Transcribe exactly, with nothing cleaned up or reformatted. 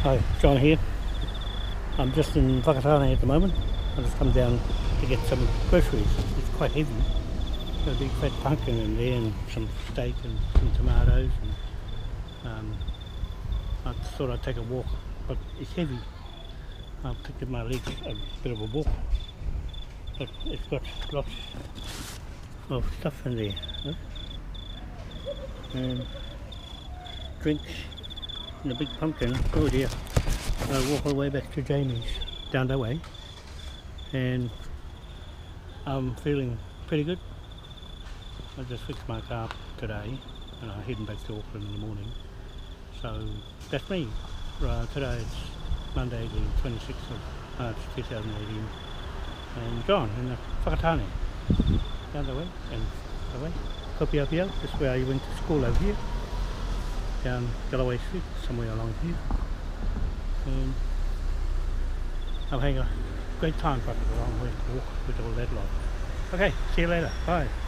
Hi, John here. I'm just in Whakatane at the moment. I've just come down to get some groceries. It's quite heavy. Got a big fat pumpkin in there and some steak and some tomatoes. And, um, I thought I'd take a walk, but it's heavy. I'll take my legs a bit of a walk. But it's got lots of stuff in there. Huh? And drinks and a big pumpkin. Oh dear. I walk all the way back to Jaymie's down that way, and I'm feeling pretty good. I just fixed my car up today and I'm heading back to Auckland in the morning. So that's me. Right, today it's Monday the twenty-sixth of March two thousand eighteen, and John in the Whakatane down the way and the way. Kopiapia, this is where I went to school over here, down Galloway Street, somewhere along here. And I'm having a great time, but a long way to walk with all that lot. Okay, see you later. Bye.